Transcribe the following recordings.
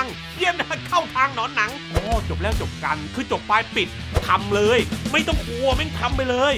างเฮี้ยนเข้าทางหนอนหนังโอ้จบแล้วจบกันคือจบปลายปิดทำเลยไม่ต้องกลัวแม่งทำไปเลย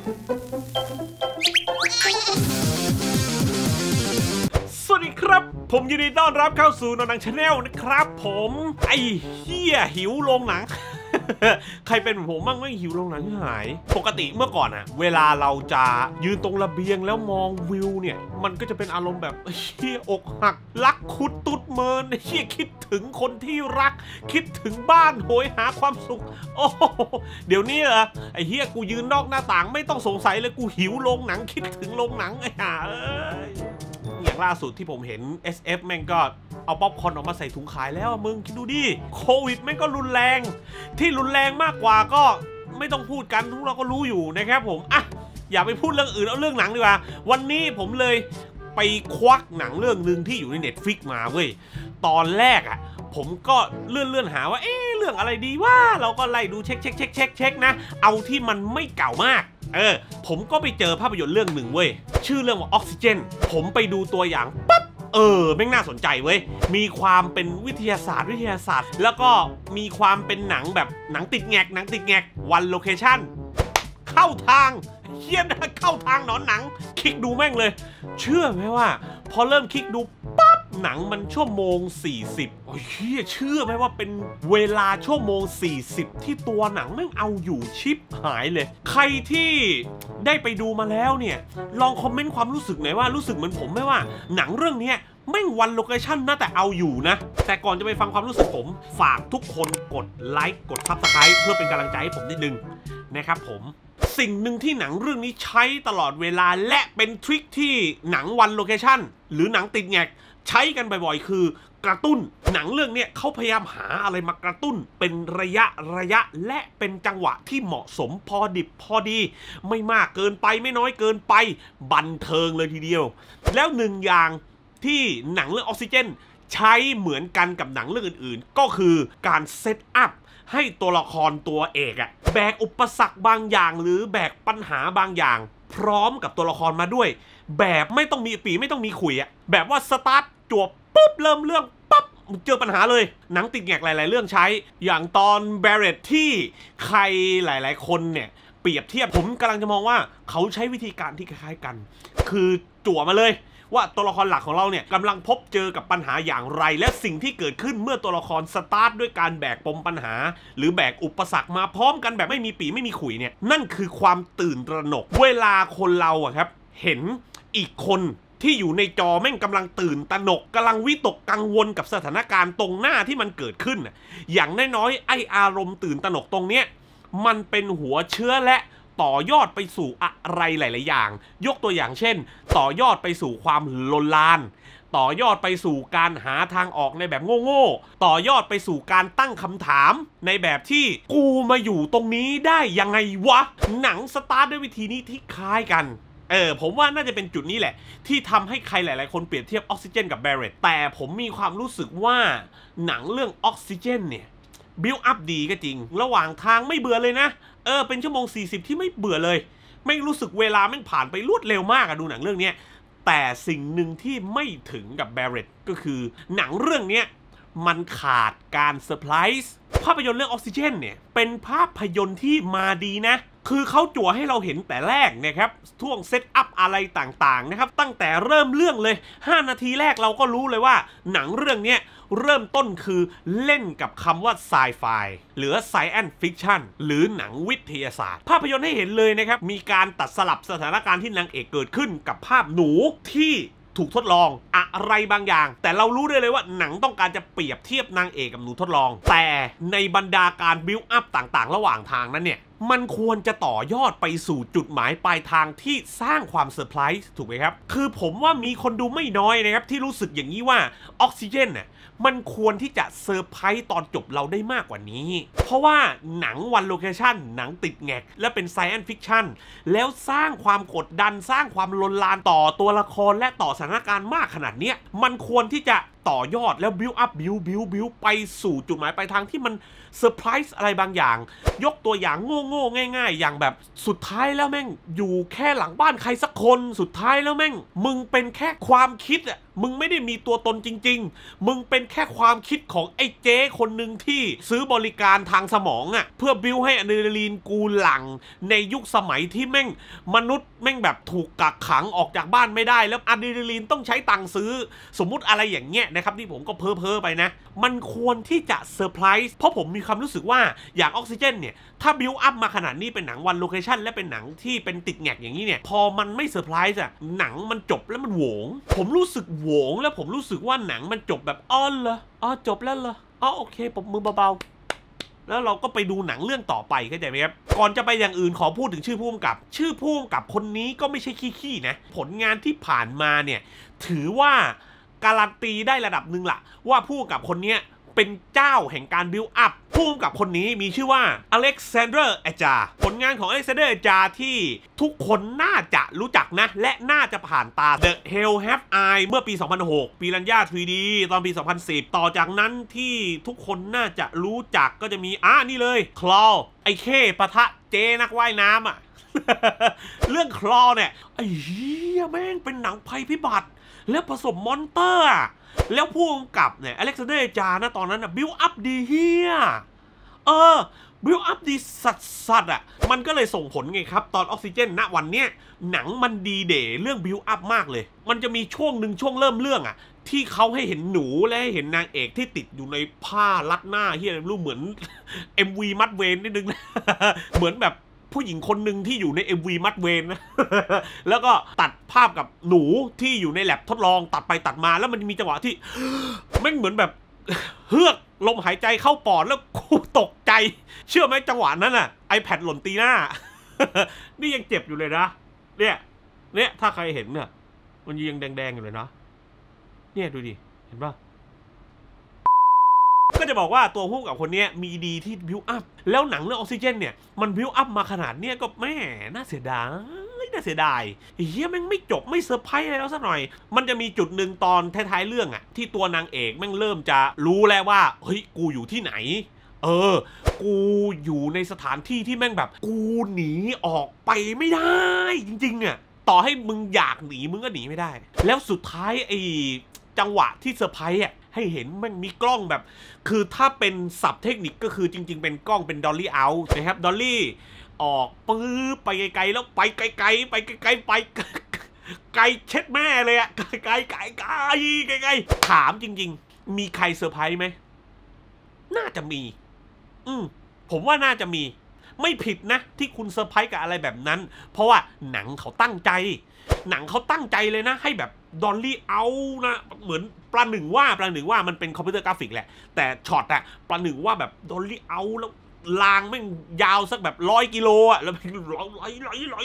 สวัสดีครับผมยินดีต้อนรับเข้าสู่หนอนหนังชาแนลนะครับผมไอ้เหี้ยหิวโรงหนัง ใครเป็นผมบ้างไม่หิวโรงหนังหายปกติเมื่อก่อนอะเวลาเราจะยืนตรงระเบียงแล้วมองวิวเนี่ยมันก็จะเป็นอารมณ์แบบเหี้ยอกหักรักคุดตุดเมินเหี้ยคิดถึงคนที่รักคิดถึงบ้านโหยหาความสุขโอ้เดี๋ยวนี้เหรอไอ้เหี้ยกูยืนนอกหน้าต่างไม่ต้องสงสัยเลยกูหิวโรงหนังคิดถึงโรงหนังไอ้ห่าอย่างล่าสุดที่ผมเห็น SF แม่งก็เอาป๊อปคอร์นออกมาใส่ถุงขายแล้วมึงคิดดูดิโควิดแม่งก็รุนแรงที่รุนแรงมากกว่าก็ไม่ต้องพูดกันทุกเราก็รู้อยู่นะครับผมอ่ะอย่าไปพูดเรื่องอื่นเอาเรื่องหนังดีกว่าวันนี้ผมเลยไปควักหนังเรื่องนึงที่อยู่ใน Netflix มาเว้ยตอนแรกอ่ะผมก็เลื่อนหาว่าเรื่องอะไรดีว่าเราก็ไล่ดูเช็คนะเอาที่มันไม่เก่ามากผมก็ไปเจอภาพยนตร์เรื่องหนึ่งเว้ยชื่อเรื่องว่าออกซิเจนผมไปดูตัวอย่างปั๊บแม่งน่าสนใจเว้ยมีความเป็นวิทยาศาสตร์แล้วก็มีความเป็นหนังแบบหนังติดแงกวันโลเคชั่นเข้าทางเฮี้ยนเข้าทางหนอนหนังคลิกดูแม่งเลยเชื่อไหมว่าพอเริ่มคลิกดูปั๊บหนังมันชั่วโมง40โอ้ยเชื่อไหมว่าเป็นเวลาชั่วโมง40ที่ตัวหนังแม่งเอาอยู่ชิปหายเลยใครที่ได้ไปดูมาแล้วเนี่ยลองคอมเมนต์ความรู้สึกหน่อยว่ารู้สึกเหมือนผมไหมว่าหนังเรื่องนี้แม่งวันโลเคชั่นน่าแต่เอาอยู่นะแต่ก่อนจะไปฟังความรู้สึกผมฝากทุกคนกดไลค์กด Subscribe เพื่อเป็นกำลังใจให้ผมนิดนึงนะครับผมสิ่งหนึ่งที่หนังเรื่องนี้ใช้ตลอดเวลาและเป็นทริคที่หนังวันโลเคชั่นหรือหนังติดแงกใช้กันบ่อยๆคือกระตุ้นหนังเรื่องนี้เขาพยายามหาอะไรมากระตุ้นเป็นระยะและเป็นจังหวะที่เหมาะสมพอดิบพอดีไม่มากเกินไปไม่น้อยเกินไปบันเทิงเลยทีเดียวแล้วหนึ่งอย่างที่หนังเรื่องออกซิเจนใช้เหมือนกันกับหนังเรื่องอื่นๆก็คือการเซตอัพให้ตัวละครตัวเอกแบกอุปสรรคบางอย่างหรือแบกปัญหาบางอย่างพร้อมกับตัวละครมาด้วยแบบไม่ต้องมีปีไม่ต้องมีขุยแบบว่าสตาร์ทจวบปุ๊บเริ่มเรื่องปั๊บเจอปัญหาเลยหนังติดแงกหลายๆเรื่องใช้อย่างตอนแบร์เรตที่ใครหลายๆคนเนี่ยเปรียบเทียบผมกำลังจะมองว่าเขาใช้วิธีการที่คล้ายๆกันคือจั่วมาเลยว่าตัวละครหลักของเราเนี่ยกำลังพบเจอกับปัญหาอย่างไรและสิ่งที่เกิดขึ้นเมื่อตัวละครสตาร์ทด้วยการแบกปมปัญหาหรือแบกอุปสรรคมาพร้อมกันแบบไม่มีปีไม่มีขุยเนี่ยนั่นคือความตื่นตระหนกเวลาคนเราครับเห็นอีกคนที่อยู่ในจอแม่งกำลังตื่นตระหนกกำลังวิตกกังวลกับสถานการณ์ตรงหน้าที่มันเกิดขึ้นอย่างน้อยๆไออารมณ์ตื่นตระหนกตรงเนี้ยมันเป็นหัวเชื้อและต่อยอดไปสู่อะไรหลายๆอย่างยกตัวอย่างเช่นต่อยอดไปสู่ความลนลานต่อยอดไปสู่การหาทางออกในแบบโง่ๆต่อยอดไปสู่การตั้งคำถามในแบบที่กูมาอยู่ตรงนี้ได้ยังไงวะหนังสตาร์ทด้วยวิธีนี้ที่คล้ายกันผมว่าน่าจะเป็นจุดนี้แหละที่ทำให้ใครหลายๆคนเปรียบเทียบออกซิเจนกับแบร์เรตแต่ผมมีความรู้สึกว่าหนังเรื่องออกซิเจนเนี่ยบิลด์อัพดีก็จริงระหว่างทางไม่เบื่อเลยนะเป็นชั่วโมง40ที่ไม่เบื่อเลยไม่รู้สึกเวลาแม่งผ่านไปรวดเร็วมากดูหนังเรื่องนี้แต่สิ่งหนึ่งที่ไม่ถึงกับแบร์เรตก็คือหนังเรื่องนี้มันขาดการเซอร์ไพรส์ภาพยนตร์เรื่องออกซิเจนเนี่ยเป็นภาพยนตร์ที่มาดีนะคือเขาจั่วให้เราเห็นแต่แรกนะครับท่วงเซตอัพอะไรต่างๆนะครับตั้งแต่เริ่มเรื่องเลย5นาทีแรกเราก็รู้เลยว่าหนังเรื่องนี้เริ่มต้นคือเล่นกับคำว่าไซไฟหรือ Science Fiction หรือหนังวิทยาศาสตร์ภาพยนตร์ให้เห็นเลยนะครับมีการตัดสลับสถานการณ์ที่นางเอกเกิดขึ้นกับภาพหนูที่ถูกทดลองอะไรบางอย่างแต่เรารู้ได้เลยว่าหนังต้องการจะเปรียบเทียบนางเอกกับหนูทดลองแต่ในบรรดาการบิลด์อัพต่างๆระหว่างทางนั้นเนี่ยมันควรจะต่อยอดไปสู่จุดหมายปลายทางที่สร้างความเซอร์ไพรส์ถูกไหมครับคือผมว่ามีคนดูไม่น้อยนะครับที่รู้สึกอย่างนี้ว่าออกซิเจนเนี่ยมันควรที่จะเซอร์ไพรส์ตอนจบเราได้มากกว่านี้เพราะว่าหนังวันโลเคชั่นหนังติดแงกและเป็น Science Fiction แล้วสร้างความกดดันสร้างความลนลานต่อตัวละครและต่อสถานการณ์มากขนาดนี้มันควรที่จะต่อยอดแล้วบิวอัพบิวไปสู่จุดหมายปลายทางที่มันเซอร์ไพรส์อะไรบางอย่างยกตัวอย่างโง่ๆง่ายๆอย่างแบบสุดท้ายแล้วแม่งอยู่แค่หลังบ้านใครสักคนสุดท้ายแล้วแม่งมึงเป็นแค่ความคิดมึงไม่ได้มีตัวตนจริงๆมึงเป็นแค่ความคิดของไอ้เจ๊คนหนึ่งที่ซื้อบริการทางสมองเพื่อบิ้วให้อะดรีนาลีนกูหลั่งในยุคสมัยที่แม่งมนุษย์แม่งแบบถูกกักขังออกจากบ้านไม่ได้แล้วอะดรีนาลีนต้องใช้ตังค์ซื้อสมมุติอะไรอย่างเงี้ยนะครับที่ผมก็เพ้อไปนะมันควรที่จะเซอร์ไพรส์เพราะผมมีความรู้สึกว่าอย่างออกซิเจนเนี่ยถ้าบิวอัพมาขนาดนี้เป็นหนังวันโลเคชั่นและเป็นหนังที่เป็นติดแงกอย่างนี้เนี่ยพอมันไม่เซอร์ไพรส์หนังมันจบแล้วมันโหวงผมรู้สึกโหวงแล้วผมรู้สึกว่าหนังมันจบแบบอ้อเหรออ๋อจบแล้วเหรออ๋อโอเคปรบมือเบาๆแล้วเราก็ไปดูหนังเรื่องต่อไปเข้าใจไหมครับก่อนจะไปอย่างอื่นขอพูดถึงชื่อผู้กำกับคนนี้ก็ไม่ใช่ขี้ๆนะผลงานที่ผ่านมาเนี่ยถือว่าการันตีได้ระดับหนึ่งล่ะว่าผู้กำกับคนนี้เป็นเจ้าแห่งการบิวอัพผู้กำกับคนนี้มีชื่อว่าอเล็กซานเดอร์อาจาผลงานของอเล็กซานเดอร์อาจาที่ทุกคนน่าจะรู้จักนะและน่าจะผ่านตา The Hell Have I เมื่อปี 2006 ปีรัญญา 3D ตอนปี 2010 ต่อจากนั้นที่ทุกคนน่าจะรู้จักก็จะมีนี่เลยคลอไอ้เข้ปะทะเจนักว่ายน้ำ เรื่องคลอเนี่ยไอ้เหี้ยแม่งเป็นหนังภัยพิบัติแล้วผสมมอนเตอร์แล้วผู้กำกับเนี่ยอเล็กซานเดอร์จานะตอนนั้นนะบิวอัพดีเฮียบิวอัพดีสัตว์มันก็เลยส่งผลไงครับตอนออกซิเจนณวันเนี้ยหนังมันดีเดย์เรื่องบิวอัพมากเลยมันจะมีช่วงหนึ่งช่วงเริ่มเรื่องที่เขาให้เห็นหนูและให้เห็นนางเอกที่ติดอยู่ในผ้ารัดหน้าเฮียรู้เหมือน MV มัดเวนนิดนึง เหมือนแบบผู้หญิงคนหนึ่งที่อยู่ใน MV มัดเวนนะ แล้วก็ตัดภาพกับหนูที่อยู่ในแลบทดลองตัดไปตัดมาแล้วมันมีจังหวะที่แม่งเหมือนแบบเฮือกลมหายใจเข้าปอดแล้วกูตกใจเชื่อไหมจังหวะนั้นiPad หล่นตีหน้า นี่ยังเจ็บอยู่เลยนะเนี่ยถ้าใครเห็นเนี่ยมันยังแดงๆอยู่เลยนะเนี่ยดูดิเห็นปะก็จะบอกว่าตัวผู้กับคนนี้มีดีที่บิวอัพแล้วหนังเรื่องออกซิเจนเนี่ยมันบิวอัพมาขนาดเนี้ยก็แม่น่าเสียดายเฮียแม่งไม่จบไม่เซอร์ไพรส์อะไรแล้วสักหน่อยมันจะมีจุดหนึ่งตอนท้ายๆเรื่องที่ตัวนางเอกแม่งเริ่มจะรู้แล้วว่าเฮ้ยกูอยู่ที่ไหนกูอยู่ในสถานที่ที่แม่งแบบกูหนีออกไปไม่ได้จริงๆต่อให้มึงอยากหนีมึงก็หนีไม่ได้แล้วสุดท้ายไอ้จังหวะที่เซอร์ไพรส์ให้เห็นมันมีกล้องแบบคือถ้าเป็นศัพท์เทคนิคก็คือจริงๆเป็นกล้องเป็นดอลลี่เอาท์นะครับดอลลี่ออกปื๊บไปไกลๆแล้วไปไกลๆไปไกลๆไปไกลเช็ดแม่เลยไกลถามจริงๆมีใครเซอร์ไพรส์ไหมน่าจะมีผมว่าน่าจะมีไม่ผิดนะที่คุณเซอร์ไพรส์กับอะไรแบบนั้นเพราะว่าหนังเขาตั้งใจเลยนะให้แบบดอลลี่เอานะเหมือนประหนึ่งว่ามันเป็นคอมพิวเตอร์กราฟิกแหละแต่ช็อตประหนึ่งว่าแบบดอลลี่เอาแล้วลางแม่งยาวสักแบบ100 กิโลแล้วแม่งไหลแม่ง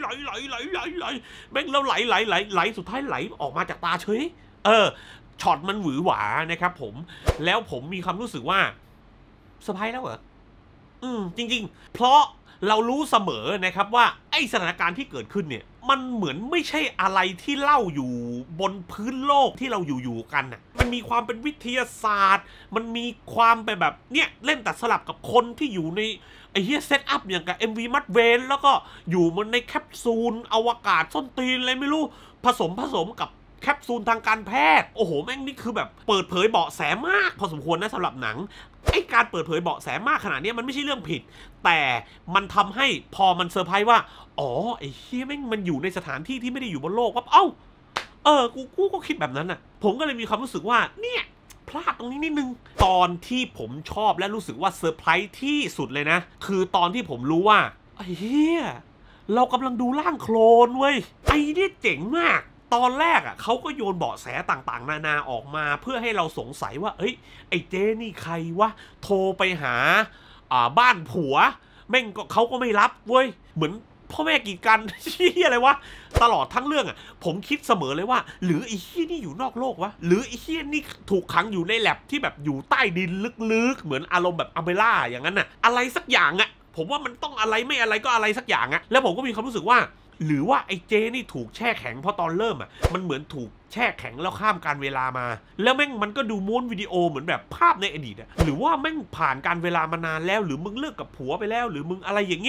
แล้วไหลสุดท้ายไหลออกมาจากตาเฉยช็อตมันหวือหวานะครับผมแล้วผมมีความรู้สึกว่าเซอร์ไพรส์แล้วเหรอจริงๆเพราะเรารู้เสมอนะครับว่าไอ้สถานการณ์ที่เกิดขึ้นเนี่ยมันเหมือนไม่ใช่อะไรที่เล่าอยู่บนพื้นโลกที่เราอยู่กันมันมีความเป็นวิทยาศาสตร์มันมีความไปแบบเนี่ยเล่นตัดสลับกับคนที่อยู่ในไอ้เหี้ยเซตอัพอย่างกับ MV มัดเวนแล้วก็อยู่มันในแคปซูลอวกาศส้นตีนอะไรไม่รู้ผสมกับแคปซูลทางการแพทย์โอ้โหแม่งนี่คือแบบเปิดเผยเบาะแสมากพอสมควรนะสำหรับหนังไอ้การเปิดเผยเบาะแสมากขนาดนี้มันไม่ใช่เรื่องผิดแต่มันทำให้พอมันเซอร์ไพรส์ว่าอ๋อไอ้เฮียแม่งมันอยู่ในสถานที่ที่ไม่ได้อยู่บนโลกว่ากูก็คิดแบบนั้นผมก็เลยมีความรู้สึกว่าเนี่ยพลาดตรงนี้นิดนึงตอนที่ผมชอบและรู้สึกว่าเซอร์ไพรส์ที่สุดเลยนะคือตอนที่ผมรู้ว่าไอ้เฮียเรากำลังดูร่างโคลนเว้ยไอ้เนี่ยเจ๋งมากตอนแรกเขาก็โยนเบาะแสต่างๆนานาออกมาเพื่อให้เราสงสัยว่าเอ้ยไอ้เจนี่ใครวะโทรไปหาบ้านผัวแม่งก็เขาก็ไม่รับเว้ยเหมือนพ่อแม่กีดกันชี้อะไรวะตลอดทั้งเรื่องผมคิดเสมอเลยว่าหรือไอ้เฮี้ยนี่อยู่นอกโลกวะหรือไอ้เฮี้ยนี่ถูกขังอยู่ในแลบที่แบบอยู่ใต้ดินลึกๆเหมือนอารมณ์แบบอเมร่าอย่างนั้นอะไรสักอย่างผมว่ามันต้องอะไรไม่อะไรก็อะไรสักอย่างแล้วผมก็มีความรู้สึกว่าหรือว่าไอ้เจนี่ถูกแช่แข็งเพราะตอนเริ่มมันเหมือนถูกแช่แข็งแล้วข้ามการเวลามาแล้วแม่งมันก็ดูม้วนวิดีโอเหมือนแบบภาพในอดีตหรือว่าแม่งผ่านการเวลามานานแล้วหรือมึงเลิกกับผัวไปแล้วหรือมึงอะไรอย่างเงี้ย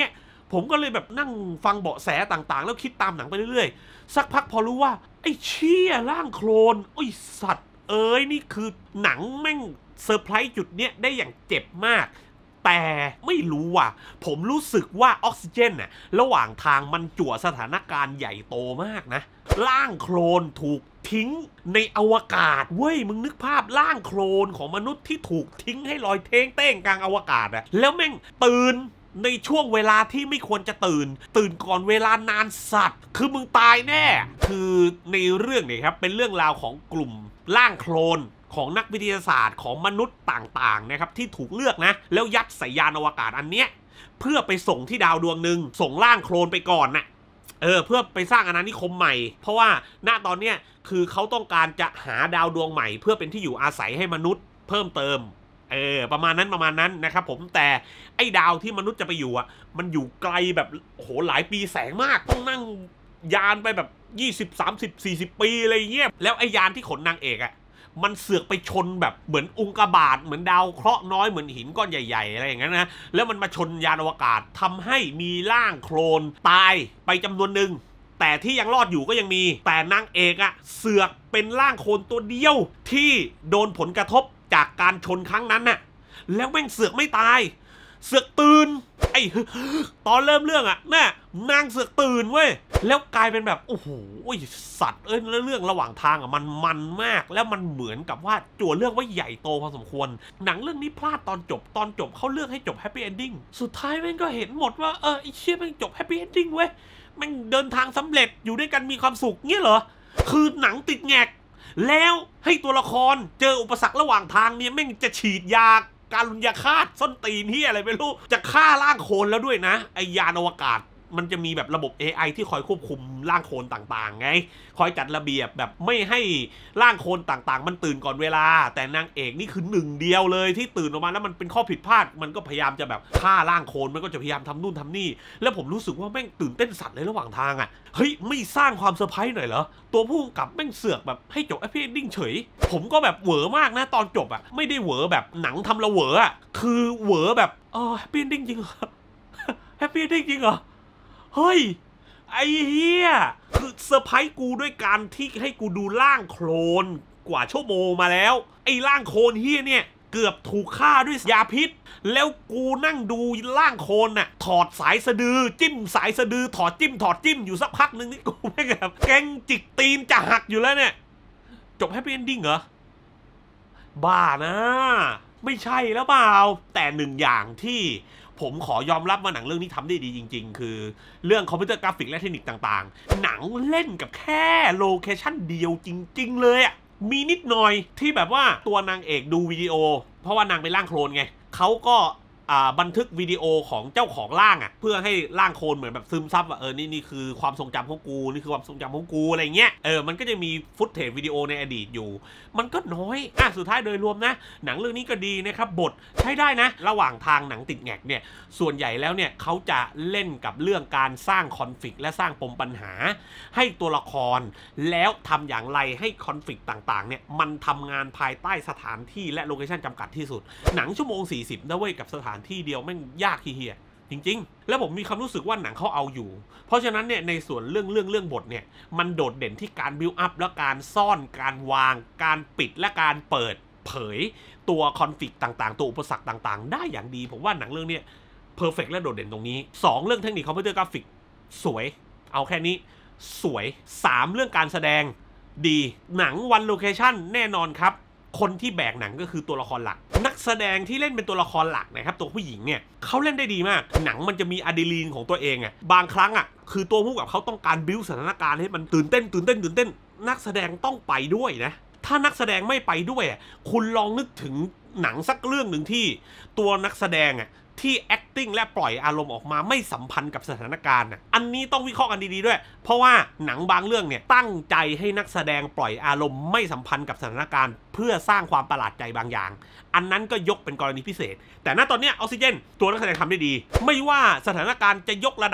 ผมก็เลยแบบนั่งฟังเบาะแสต่างๆแล้วคิดตามหนังไปเรื่อยๆสักพักพอรู้ว่าไอ้เชี่ยร่างโคลนโอ้ยสัตว์นี่คือหนังแม่งเซอร์ไพรส์จุดเนี้ยได้อย่างเจ็บมากแต่ไม่รู้ว่ะผมรู้สึกว่าออกซิเจนน่ะระหว่างทางมันจั่วสถานการณ์ใหญ่โตมากนะร่างโคลนถูกทิ้งในอวกาศเว้ยมึงนึกภาพร่างโคลนของมนุษย์ที่ถูกทิ้งให้ลอยเท้งเต้งกลางอวกาศอะแล้วแม่งตื่นในช่วงเวลาที่ไม่ควรจะตื่นก่อนเวลานานสัตว์คือมึงตายแน่คือในเรื่องเนี่ยครับเป็นเรื่องราวของกลุ่มร่างโคลนของนักวิทยาศาสตร์ของมนุษย์ต่างๆนะครับที่ถูกเลือกนะแล้วยัดใส่ยานอวกาศอันเนี้ยเพื่อไปส่งที่ดาวดวงหนึ่งส่งร่างโคลนไปก่อนน่ะเพื่อไปสร้างอาณานิคมใหม่เพราะว่าณตอนเนี้ยคือเขาต้องการจะหาดาวดวงใหม่เพื่อเป็นที่อยู่อาศัยให้มนุษย์เพิ่มเติมประมาณนั้นนะครับผมแต่ไอ้ดาวที่มนุษย์จะไปอยู่อ่ะมันอยู่ไกลแบบโอ้โหหลายปีแสงมากต้องนั่งยานไปแบบ20 30 40 ปีอะไรเงี้ยแล้วไอ้ยานที่ขนนางเอกอ่ะมันเสือกไปชนแบบเหมือนอุกกาบาตเหมือนดาวเคราะห์น้อยเหมือนหินก้อนใหญ่ๆอะไรอย่างนั้นนะแล้วมันมาชนยานอวกาศทำให้มีร่างโคลนตายไปจำนวนหนึ่งแต่ที่ยังรอดอยู่ก็ยังมีแต่นางเอกอะเสือกเป็นร่างโคลนตัวเดียวที่โดนผลกระทบจากการชนครั้งนั้นน่ะแล้วแม่งเสือกไม่ตายเสือกตื่นตอนเริ่มเรื่องอะน่ะนางเสือกตื่นเว้ยแล้วกลายเป็นแบบโอ้โหสัตว์แล้วเรื่องระหว่างทางอะมันมากแล้วมันเหมือนกับว่าจั่วเรื่องว่าใหญ่โตพอสมควรหนังเรื่องนี้พลาดตอนจบเขาเลือกให้จบแฮปปี้เอนดิ้งสุดท้ายแม่งก็เห็นหมดว่าไอ้เชี่ยแม่งจบแฮปปี้เอนดิ้งเว้ยแม่งเดินทางสำเร็จอยู่ด้วยกันมีความสุขเงี้ยเหรอคือหนังติดแงกแล้วให้ตัวละครเจออุปสรรคระหว่างทางเนี่ยแม่งจะฉีดยาการุญยฆาตส้นตีนที่อะไรไม่รู้จะฆ่าร่างโคลนแล้วด้วยนะไอยานอวกาศมันจะมีแบบระบบ AI ที่คอยควบคุมร่างโคลนต่างๆไงคอยจัดระเบียบแบบไม่ให้ร่างโคลนต่างๆมันตื่นก่อนเวลาแต่นางเอกนี่คือหนึ่งเดียวเลยที่ตื่นออกมาแล้วมันเป็นข้อผิดพลาดมันก็พยายามจะแบบฆ่าร่างโคลนมันก็จะพยายามทำนู่นทำนี่แล้วผมรู้สึกว่าแม่งตื่นเต้นสัตว์เลยระหว่างทางอ่ะเฮ้ยไม่สร้างความเซอร์ไพรส์หน่อยเหรอตัวผู้กำกับแม่งเสือกแบบให้จบแฮปปี้เอนดิ้งเฉยผมก็แบบเหวอมากนะตอนจบอ่ะไม่ได้เหวอแบบหนังทำละเหวออ่ะคือเหวอแบบแฮปปี้เอนดิ้งจริงเหรอแฮปปี้เอนดิ้งจริงเหรอเฮ้ยไอ้เฮียคือเซอร์ไพรส์กูด้วยการที่ให้กูดูร่างโคลนกว่าชั่วโมงมาแล้วไอ้ร่างโคลนเฮียเนี่ยเกือบถูกฆ่าด้วยยาพิษแล้วกูนั่งดูร่างโคลนน่ะถอดสายสะดือจิ้มสายสะดือถอดจิ้มอยู่สักพักนึงนี่กูไม่แบบแกงจิกตีนจะหักอยู่แล้วเนี่ยจบแฮปปี้เอนดิ้งเหรอบ้านะไม่ใช่แล้วเปล่าแต่หนึ่งอย่างที่ผมขอยอมรับว่าหนังเรื่องนี้ทำได้ดีจริงๆคือเรื่องคอมพิวเตอร์กราฟิกและเทคนิคต่างๆหนังเล่นกับแค่โลเคชั่นเดียวจริงๆเลยอ่ะมีนิดหน่อยที่แบบว่าตัวนางเอกดูวิดีโอเพราะว่านางเป็นร่างโคลนไงเขาก็บันทึกวิดีโอของเจ้าของร่างอ่ะเพื่อให้ร่างโคลนเหมือนแบบซึมซับว่านี่คือความทรงจำของกูนี่คือความทรงจำของกูอะไรเงี้ยมันก็จะมีฟุตเทจวิดีโอในอดีตอยู่มันก็น้อยสุดท้ายโดยรวมนะหนังเรื่องนี้ก็ดีนะครับบทใช้ได้นะระหว่างทางหนังติดแงกเนี่ยส่วนใหญ่แล้วเนี่ยเขาจะเล่นกับเรื่องการสร้างคอนฟลิกต์และสร้างปมปัญหาให้ตัวละครแล้วทำอย่างไรให้คอนฟลิกต์ต่างๆเนี่ยมันทำงานภายใต้สถานที่และโลเคชั่นจำกัดที่สุดหนังชั่วโมง40นะเว้ยกับสถานที่เดียวแม่งยากเฮียจริงๆแล้วผมมีความรู้สึกว่าหนังเขาเอาอยู่เพราะฉะนั้นเนี่ยในส่วนเรื่องบทเนี่ยมันโดดเด่นที่การบิวอัพและการซ่อนการวางการปิดและการเปิดเผยตัวคอนฟลิกต์ต่างๆตัวอุปสรรคต่างๆได้อย่างดีผมว่าหนังเรื่องนี้เพอร์เฟกต์และโดดเด่นตรงนี้2เรื่องเทคนิคคอมพิวเตอร์กราฟิกสวยเอาแค่นี้สวย3เรื่องการแสดงดีหนังวันโลเคชั่นแน่นอนครับคนที่แบกหนังก็คือตัวละครหลักนักแสดงที่เล่นเป็นตัวละครหลักนะครับตัวผู้หญิงเนี่ยเขาเล่นได้ดีมากหนังมันจะมีอะดรีนาลีนของตัวเองบางครั้งคือตัวผู้กับเขาต้องการบิ้วสถานการณ์ให้มันตื่นเต้นนักแสดงต้องไปด้วยนะถ้านักแสดงไม่ไปด้วยคุณลองนึกถึงหนังสักเรื่องหนึ่งที่ตัวนักแสดงที่ acting และปล่อยอารมณ์ออกมาไม่สัมพันธ์กับสถานการณ์อันนี้ต้องวิเคราะห์กันดีๆด้วยเพราะว่าหนังบางเรื่องเนี่ยตั้งใจให้นักแสดงปล่อยอารมณ์ไม่สัมพันธ์กับสถานการณ์เพื่อสร้างความประหลาดใจบางอย่างอันนั้นก็ยกเป็นกรณีพิเศษแต่ณตอนนี้ออกซิเจนตัวนักแสดงทำได้ดีไม่ว่าสถานการณ์จะยกระดับ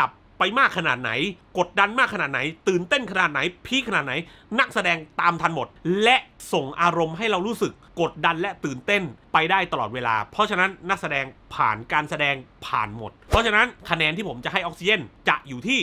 ไปมากขนาดไหนกดดันมากขนาดไหนตื่นเต้นขนาดไหนพีคขนาดไหนนักแสดงตามทันหมดและส่งอารมณ์ให้เรารู้สึกกดดันและตื่นเต้นไปได้ตลอดเวลาเพราะฉะนั้นนักแสดงผ่านการแสดงผ่านหมดเพราะฉะนั้นคะแนนที่ผมจะให้ออกซิเจนจะอยู่ที่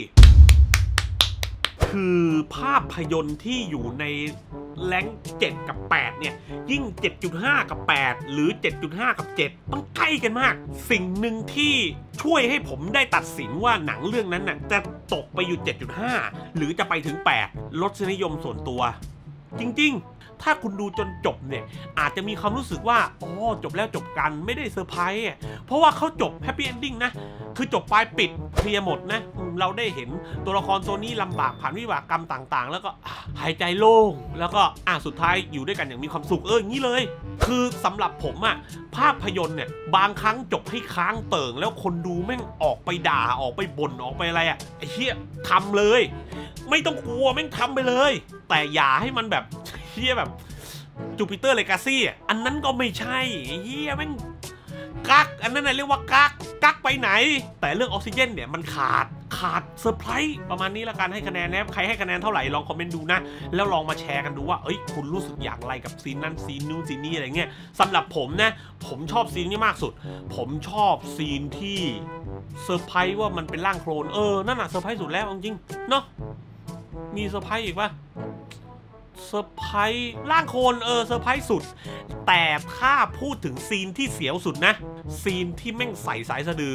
คือภาพยนตร์ที่อยู่ในแรง7กับ8เนี่ยยิ่ง 7.5 กับ 8 หรือ 7.5 กับ 7 ต้องใกล้กันมากสิ่งหนึ่งที่ช่วยให้ผมได้ตัดสินว่าหนังเรื่องนั้นน่ะจะตกไปอยู่ 7.5 หรือจะไปถึง 8 รสนิยมส่วนตัวจริงๆถ้าคุณดูจนจบเนี่ยอาจจะมีความรู้สึกว่าอ๋อจบแล้วจบกันไม่ได้เซอร์ไพรส์เพราะว่าเขาจบแฮปปี้เอนดิ้งนะคือจบปลายปิดเคลียร์หมดนะเราได้เห็นตัวละครตัวนี้ลำบากผ่านวิบากกรรมต่างๆแล้วก็หายใจโล่งแล้วก็สุดท้ายอยู่ด้วยกันอย่างมีความสุขอย่างนี้เลยคือสำหรับผมภาพยนตร์เนี่ยบางครั้งจบให้ค้างเติ่งแล้วคนดูแม่งออกไปด่าออกไปบ่นออกไปอะไรไอ้เหี้ยทำเลยไม่ต้องกลัวแม่งทำไปเลยแต่อย่าให้มันแบบเหี้ยแบบจูปิเตอร์เลกาซี่อันนั้นก็ไม่ใช่เหี้ยแม่งกักอันนั้นเรียกว่ากักไปไหนแต่เรื่องออกซิเจนเนี่ยมันขาดเซอร์ไพรส์ประมาณนี้ละกันให้คะแนนนะใครให้คะแนนเท่าไหร่ลองคอมเมนต์ดูนะแล้วลองมาแชร์กันดูว่าคุณรู้สึกอย่างไรกับซีนนั้นซีนนู้นซีนนี้อะไรเงี้ยสำหรับผมนะผมชอบซีนนี้มากสุดผมชอบซีนที่เซอร์ไพรส์ว่ามันเป็นร่างโคลนนั่นน่ะเซอร์ไพรส์สุดแล้วจริงเนาะมีเซอร์ไพรส์อีกปะเซอร์ไพรส์ร่างโคลนเซอร์ไพรส์สุดแต่ถ้าพูดถึงซีนที่เสียวสุดนะซีนที่แม่งใส่สายสะดือ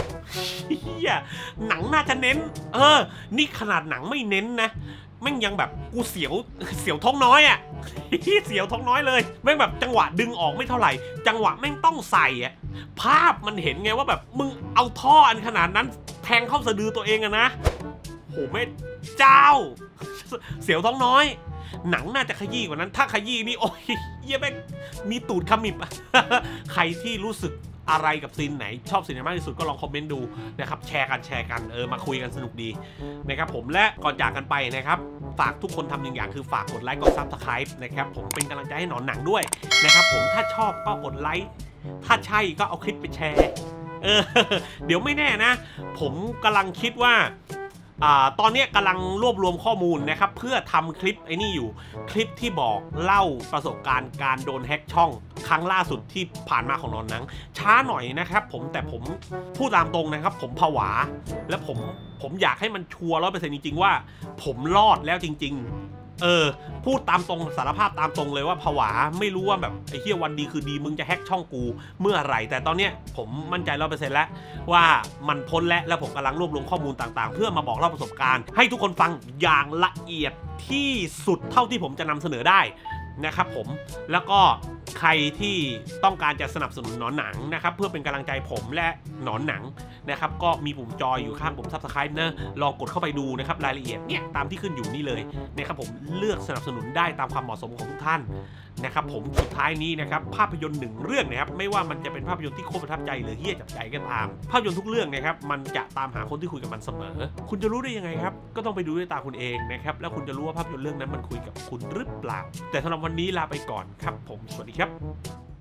หนังน่าจะเน้นนี่ขนาดหนังไม่เน้นนะแม่งยังแบบกูเสียวท้องน้อยเสียวท้องน้อยเลยแม่งแบบจังหวะดึงออกไม่เท่าไหร่จังหวะแม่งต้องใส่ภาพมันเห็นไงว่าแบบมึงเอาท่ออันขนาดนั้นแทงเข้าสะดือตัวเองนะโหแม่เจ้าเสียวท้องน้อยหนังน่าจะขยี้กว่านั้นถ้าขยี้นี่โอ้ยเยี่ยแม่งมีตูดขมิบใครที่รู้สึกอะไรกับซีนไหนชอบซีนไหนมากที่สุดก็ลองคอมเมนต์ดูนะครับแชร์กันมาคุยกันสนุกดีนะครับผมและก่อนจากกันไปนะครับฝากทุกคนทำหนึ่งอย่างคือฝากกดไลค์กดซับสไครป์นะครับผมเป็นกำลังใจให้หนอนหนังด้วยนะครับผมถ้าชอบก็กดไลค์ถ้าใช่ก็เอาคลิปไปแชร์เดี๋ยวไม่แน่นะผมกำลังคิดว่าตอนนี้กำลังรวบรวมข้อมูลนะครับเพื่อทำคลิปนี่อยู่คลิปที่บอกเล่าประสบการณ์การโดนแฮ็กช่องครั้งล่าสุดที่ผ่านมาของนอนหนังช้าหน่อยนะครับแต่ผมพูดตามตรงนะครับผมผวาและผมอยากให้มันชัวร์100%จริงๆว่าผมรอดแล้วจริงๆพูดตามตรงสารภาพตามตรงเลยว่าผวาไม่รู้ว่าแบบไอ้เหี้ยวันดีคือดีมึงจะแฮ็กช่องกูเมื่อไหร่แต่ตอนเนี้ยผมมั่นใจ100%แล้วว่ามันพ้นแล้วผมกำลังรวบรวมข้อมูลต่างๆเพื่อมาบอกเล่าประสบการณ์ให้ทุกคนฟังอย่างละเอียดที่สุดเท่าที่ผมจะนำเสนอได้นะครับผมแล้วก็ใครที่ต้องการจะสนับสนุนหนอนหนังนะครับเพื่อเป็นกำลังใจผมและหนอนหนังนะครับก็มีปุ่มจอยอยู่ข้างปุ่ม Subscribe นะลองกดเข้าไปดูนะครับรายละเอียดเนี่ยตามที่ขึ้นอยู่นี่เลยนะครับผมเลือกสนับสนุนได้ตามความเหมาะสมของทุกท่านนะครับผมสุดท้ายนี้นะครับภาพยนตร์1เรื่องนะครับไม่ว่ามันจะเป็นภาพยนตร์ที่โคตรประทับใจหรือเฮี้ยจับใจก็ตามภาพยนตร์ทุกเรื่องนะครับมันจะตามหาคนที่คุยกับมันเสมอคุณจะรู้ได้ยังไงครับก็ต้องไปดูด้วยตาคุณเองนะครับแล้วคุณจะรู้ว่าภาพยนตร์เรื่องนั้นมันคุยกับคุณหรือเปล่าแต่สำหรับวันนี้ลาไปก่อนครับผมสวัสดีครับ